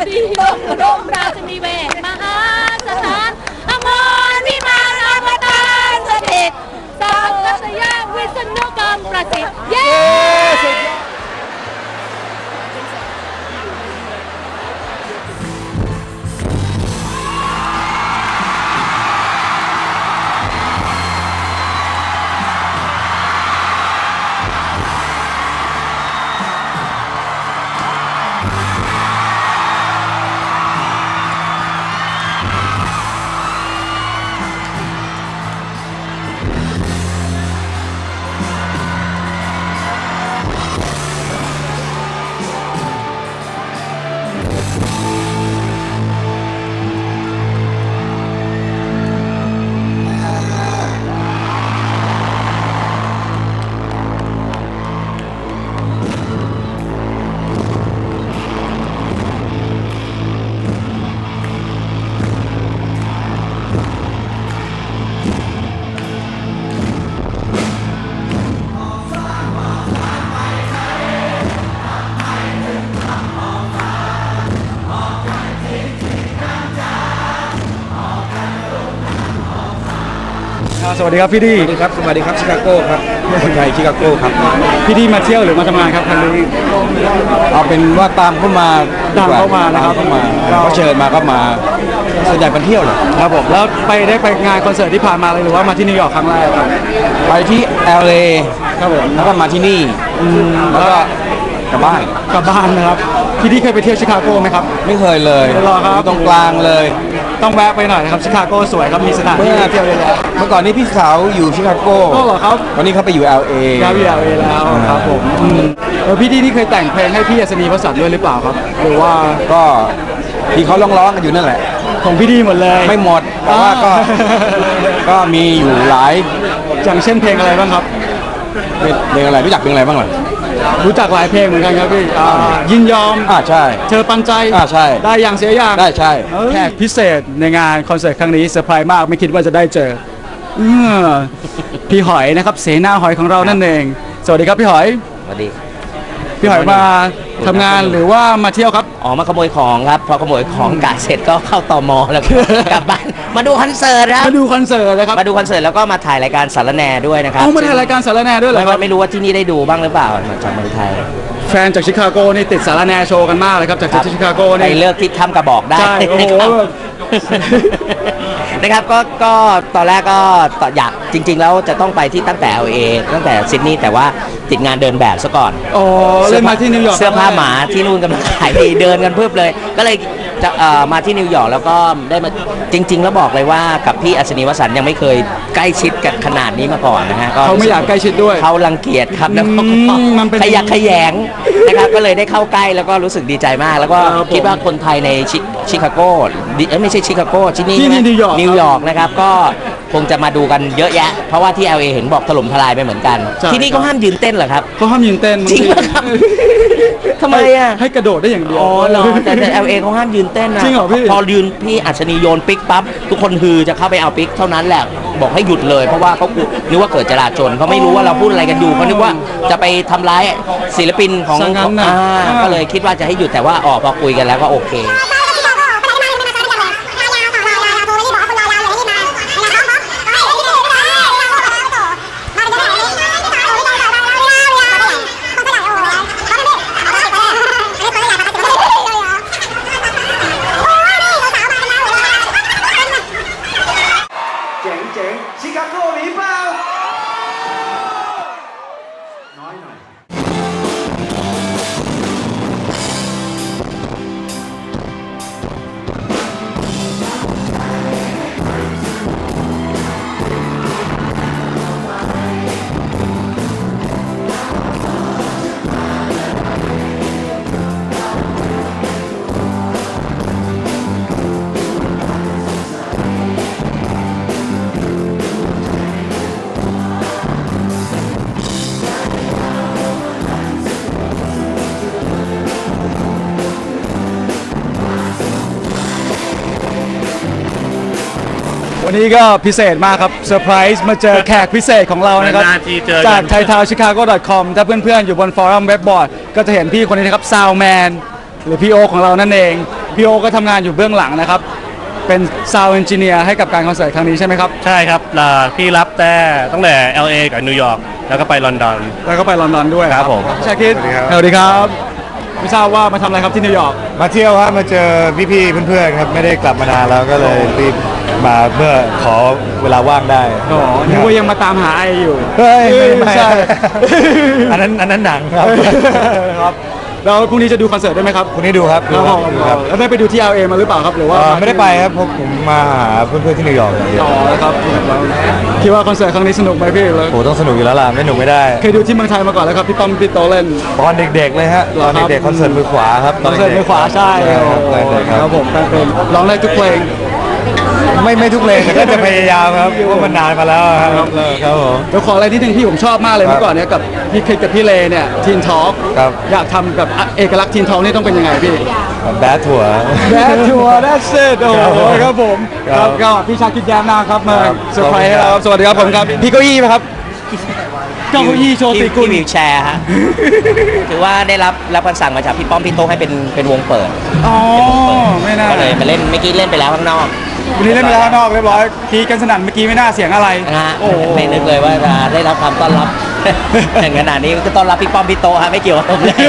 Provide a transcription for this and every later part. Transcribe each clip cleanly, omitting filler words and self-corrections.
ดียงกระดมราชนิเวศมหาสถานอมรวิมานอวตารสถิตสังกัสยาวิษณุกรรมประสิทธิ์เย้สวัสดีครับพี่ดีครับสวัสดีครับชิคาโก้ครับคนไทยชิคาโก้ครับพี่ดีมาเที่ยวหรือมาทำงานครับครั้งนี้เอาเป็นว่าตามเข้ามานะครับเขาเชิญมาก็มาส่วนใหญ่มาเที่ยวเหรอครับผมแล้วได้ไปงานคอนเสิร์ตที่ผ่านมาเลยหรือว่ามาที่นิวยอร์กครั้งแรกครับไปที่ LA ครับผมแล้วก็มาที่นี่แล้วก็กลับบ้านนะครับพี่ดีเคยไปเที่ยวชิคาโกไหมครับไม่เคยเลยตรงกลางเลยต้องแวะไปหน่อยนะครับชิคาโกสวยครับมีสถานที่เที่ยวเยอะแยะเมื่อก่อนนี้พี่สาวอยู่ชิคาโกเหรอครับวันนี้เขาไปอยู่ LA แล้วครับผมแล้วพี่ดีนี่เคยแต่งเพลงให้พี่อัศนีวสันต์ด้วยหรือเปล่าครับหรือว่าก็ที่เขาร้องกันอยู่นั่นแหละของพี่ดีหมดเลยไม่หมดแต่ว่าก็มีอยู่หลายอย่างเช่นเพลงอะไรบ้างครับเพลงอะไรรู้จักเพลงอะไรบ้างล่ะรู้จักหลายเพลงเหมือนกันครับพี่ยินยอมใช่เธอปันใจใช่ได้อย่างเสียอย่างได้ใช่แขกพิเศษในงานคอนเสิร์ตครั้งนี้เซอร์ไพรส์มากไม่คิดว่าจะได้เจอพี่หอยนะครับเสนาหอยของเรานั่นเองสวัสดีครับพี่หอยสวัสดีพี่หอยมาทำงานหรือว่ามาเที่ยวครับมาขโมยของครับพอขโมยของกะเสร็จก็เข้าตม.แล้วกลับบ้านมาดูคอนเสิร์ตครับมาดูคอนเสิร์ตนะครับมาดูคอนเสิร์ตแล้วก็มาถ่ายรายการสารแหน่ด้วยนะครับมาถ่ายรายการสารแหน่ด้วยเหรอไม่รู้ว่าที่นี่ได้ดูบ้างหรือเปล่ามาจากเมืองไทยแฟนจากชิคาโกนี่ติดสารแหน่โชว์กันมากเลยครับจากชิคาโกนี่ไปเลือกทิศทำกระบอกได้นะครับก็ตอนแรกก็อยากจริงๆแล้วจะต้องไปที่ตั้งแต่ LA ตั้งแต่ซิดนีย์แต่ว่าติดงานเดินแบบซะก่อนเลยมาที่นิวยอร์กเสื้อผ้าหมาที่นู่นกำลังขายดีเดินกันเพิ่มเลยก็เลยจะมาที่นิวยอร์กแล้วก็ได้มาจริงๆแล้วบอกเลยว่ากับพี่อัศนีวสันต์ยังไม่เคยใกล้ชิดกันขนาดนี้มาก่อนนะฮะเขาไม่อยากใกล้ชิดด้วยเขารังเกียจครับแล้วขยักขยงนะครับก็เลยได้เข้าใกล้แล้วก็รู้สึกดีใจมากแล้วก็คิดว่าคนไทยในชิคาโกไม่ใช่ชิคาโกที่นี่นิวยอร์กนะครับก็คงจะมาดูกันเยอะแยะเพราะว่าที่ LA เห็นบอกถล่มทลายไปเหมือนกันที่นี่เขาห้ามยืนเต้นเหรอครับเขาห้ามยืนเต้นจริงไหมครับทำไมอ่ะให้กระโดดได้อย่างเดียวเหรอแต่ LA เขาห้ามยืนเต้นนะจริงเหรอพี่พอยืนพี่อัศนีโยนปิ๊กปั๊บทุกคนฮือจะเข้าไปเอาปิ๊กเท่านั้นแหละบอกให้หยุดเลยเพราะว่าเขานึกว่าเกิดจลาจลเขาไม่รู้ว่าเราพูดอะไรกันอยู่เขานึกว่าจะไปทำร้ายศิลปินของก็เลยคิดว่าจะให้หยุดแต่ว่าพอคุยกันแล้วก็โอเคชิคาโกมีเปล่าน้อยหน่อยวันนี้ก็พิเศษมากครับเซอร์ไพรส์มาเจอแขกพิเศษของเรานะครับจาก thaitowchicago.com ถ้าเพื่อนๆอยู่บนฟอรัมเว็บบอร์ดก็จะเห็นพี่คนนี้นะครับซาวแมนหรือพี่โอของเรานั่นเองพี่โอก็ทำงานอยู่เบื้องหลังนะครับเป็น Sound Engineer ให้กับการคอนเสิร์ตครั้งนี้ใช่ไหมครับใช่ครับพี่รับแต่ตั้งแต่ LA กับนิวยอร์กแล้วก็ไปลอนดอนแล้วก็ไปลอนดอนด้วยครับผมชาคิดสวัสดีครับไม่ทราบว่ามาทำอะไรครับที่นิวยอร์กมาเที่ยวครับมาเจอพี่ๆเพื่อนๆครับไม่ได้กลับมานานแล้วก็เลยรีบมาเพื่อขอเวลาว่างได้อ๋อนึกว่ายังมาตามหาไออยู่เฮ้ยไม่ใช่อันนั้นหนังครับครับแล้วพรุ่งนี้จะดูคอนเสิร์ตได้ไหมครับพรุ่งนี้ดูครับแล้วได้ไปดูที่ LA มาหรือเปล่าครับหรือว่าไม่ได้ไปครับผมมาหาเพื่อนๆที่นิวยอร์กอ๋อครับคิดว่าคอนเสิร์ตครั้งนี้สนุกไหมพี่โอ้ต้องสนุกอยู่แล้วล่ะไม่หนุกไม่ได้เคยดูที่เมืองไทยมาก่อนแล้วครับพี่ป้อมพี่โตเล่นตอนเด็กๆเลยฮะตอนเด็กๆคอนเสิร์ตมือขวาครับคอนเสิร์ตมือขวาใช่ครับผมเป็นร้องได้ทุกเพลงไม่ทุกเพลงแต่ก็จะพยายามครับเพราะมันนานมาแล้วครับผมเดี๋ยวขออะไรที่หนึ่งที่ผมชอบมากเลยเมื่อก่อนเนี่ยกับพี่คิดกับพี่เลเนี่ยทีนทอล์กอยากทำแบบเอกลักษณ์ทีนทอล์กนี่ต้องเป็นยังไงพี่แบดทัวร์ that's it โอ้โหครับผมครับก็พี่ชาคิดแย้มนะครับมาเซอร์ไพรส์เราสวัสดีครับผมครับพี่เก้าอี้ไหมครับเก้าอี้โชว์ตีกุลวิวแชร์ฮะถือว่าได้รับคำสั่งมาจากพี่ป้อมพี่โต้ให้เป็นวงเปิดอ๋อไม่น่าก็เลยมาเล่นเมื่อกี้เล่นไปแล้วข้างนอกวันนี้เล่นไปแล้วข้างนอกเรียบร้อยทีกันสนั่นเมื่อกี้ไม่น่าเสียงอะไรโอ้ไม่นึกเลยว่าจะได้รับความต้อนรับอย่างขนาดนี้ก็ต้อนรับพี่ป้อมพี่โต้ฮะไม่เกี่ยวกับผมเลย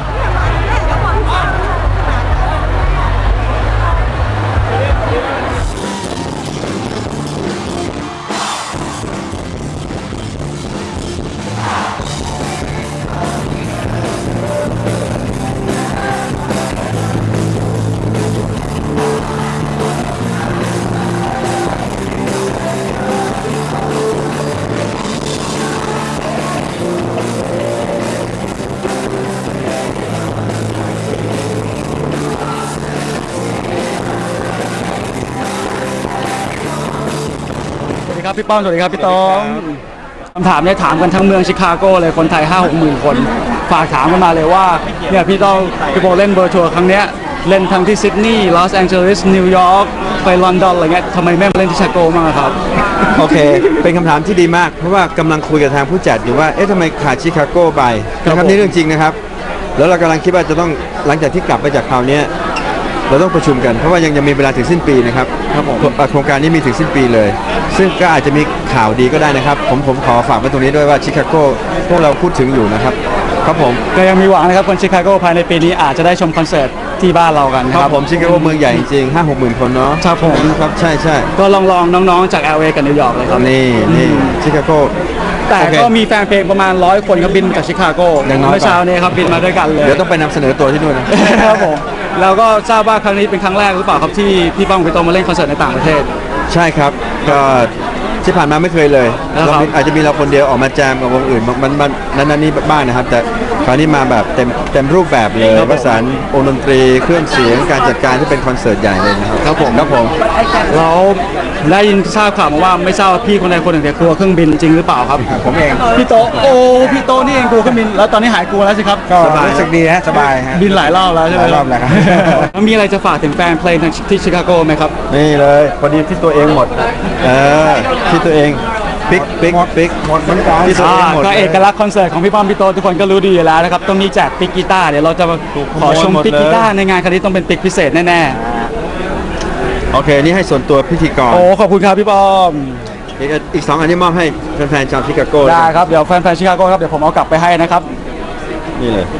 ครับพี่ป้อมสวัสดีครับพี่ต้อมคำถามเนี่ยถามกันทั้งเมืองชิคาโกเลยคนไทย 5-6 หมื่นคนฝากถามกันมาเลยว่าเนี่ยพี่ต้องพี่โบเล่นเบอร์ทัวร์ครั้งเนี้ยเล่นทั้งที่ซิดนีย์ลอสแองเจลิสนิวยอร์กไปลอนดอนอะไรเงี้ยทำไมไม่มาเล่นที่ชิคาโกบ้างครับโอเคเป็นคำถามที่ดีมากเพราะว่ากำลังคุยกับทางผู้จัดอยู่ว่าทำไมขาดชิคาโกไปนะครับนี่เรื่องจริงนะครับแล้วเรากำลังคิดว่าจะต้องหลังจากที่กลับไปจากคราวนี้เราต้องประชุมกันเพราะว่ายังมีเวลาถึงสิ้นปีนะครับโครงการนี้มีถึงสิ้นปีเลยซึ่งก็อาจจะมีข่าวดีก็ได้นะครับผมขอฝากไว้ตรงนี้ด้วยว่าชิคาโกพวกเราพูดถึงอยู่นะครับครับผมก็ยังมีหวังนะครับคนชิคาโกภายในปีนี้อาจจะได้ชมคอนเสิร์ตที่บ้านเรากันครับผมชิคาโกเมืองใหญ่จริง 5-6 หมื่นคนเนาะครับผมครับใช่ก็ลองน้องๆจาก LA กับนิวยอร์กเลยครับนี่ชิคาโกแต่ก็มีแฟนเพลงประมาณ100 คนครับบินจากชิคาโกเมื่อเช้านี้ครับบินมาด้วยกันเลยเดี๋ยวต้องไปนำเสนอตัวที่นู่นนะครับผมแล้วก็ทราบว่าครั้งนี้เป็นครั้งแรกหรือเปล่าครับที่พี่ป้องพี่โตมาเล่นคอนเสิร์ตในต่างประเทศใช่ครับก็ที่ผ่านมาไม่เคยเลยอาจจะมีเราคนเดียวออกมาแจมกับวงอื่นมันนั้นนี่บ้างนะครับแต่คราวนี้มาแบบเต็มรูปแบบเลยประสานองค์ดนตรีเครื่องเสียงการจัดการที่เป็นคอนเสิร์ตใหญ่เลยนะครับครับผมเราได้ยินทราบข่าวมาว่าไม่ทราบว่าพี่คนใดคนหนึ่งเนี่ยกลัวเครื่องบินจริงหรือเปล่าครับผมเองพี่โตพี่โตนี่เองกลัวเครื่องบินแล้วตอนนี้หายกลัวแล้วสิครับก็รู้สึกดีฮะสบายฮะบินหลายรอบแล้วใช่ไหมหลายรอบแล้วครับมีอะไรจะฝากถึงแฟนเพลงที่ชิคาโกไหมครับนี่เลยพอดีที่ตัวเองหมดที่ตัวเองปิ๊กหมดเหมือนกันที่ตัวเองหมดก็เอกลักษณ์คอนเสิร์ตของพี่ป้อมพี่โตทุกคนก็รู้ดีอยู่แล้วนะครับต้องมีแจกปิ๊กกีตาร์เดี๋ยวเราจะขอชมปิ๊กกีตาร์ในงานครั้งนี้ต้องเป็นปิ๊กพิเศษแน่โอเคนี่ให้ส่วนตัวพิธีกรขอบคุณครับพี่ป้อมอีก2 อันนี้มอบให้แฟนๆชาวชิคาโกได้ครับเดี๋ยวแฟนๆชิคาโกครับเดี๋ยวผมเอากลับไปให้นะครับนี่เลย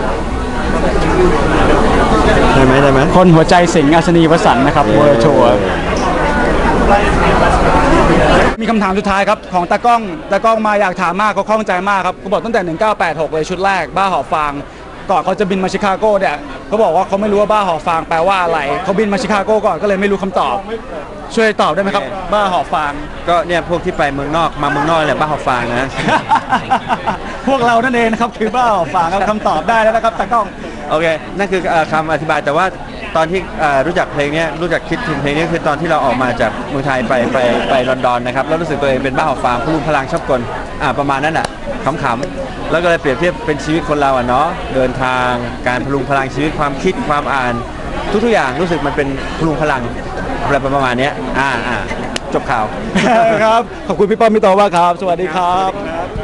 ได้ไหมคนหัวใจสิงห์อัศนีวสันต์นะครับเวอร์ชัวมีคำถามสุดท้ายครับของตากล้องมาอยากถามมากเขาคล่องใจมากครับเขาบอกตั้งแต่1986เลยชุดแรกบ้าหอบฟางก่อนเขาจะบินมาชิคาโกเนี่ยเขาบอกว่าเขาไม่รู้ว่าบ้าหอบฟางแปลว่าอะไรเขาบินมาชิคาโกก่อนก็เลยไม่รู้คำตอบช่วยตอบได้ไหมครับบ้าหอบฟางก็เนี่ยพวกที่ไปเมืองนอกแหละบ้าหอบฟางนะพวกเรานั่นเองนะครับคือบ้าหอบฟางคำตอบได้แล้วนะครับตากล้องโอเคนั่นคือคำอธิบายแต่ว่าตอนที่รู้จักเพลงนี้รู้จักคิดถึงเพลงนี้คือตอนที่เราออกมาจากเมืองไทยไปลอนดอนนะครับแล้วรู้สึกตัวเองเป็นบ้าหอบฟางพลุพลังชอบกลประมาณนั้นขำๆแล้วก็เลยเปรียบเทียบเป็นชีวิตคนเราเนาะเดินทางการพลุพลังชีวิตความคิดความอ่านทุกอย่างรู้สึกมันเป็นพลุพลังอะไรประมาณนี้จบข่าวครับขอบคุณพี่ป้อมพี่โตมากครับสวัสดีครับ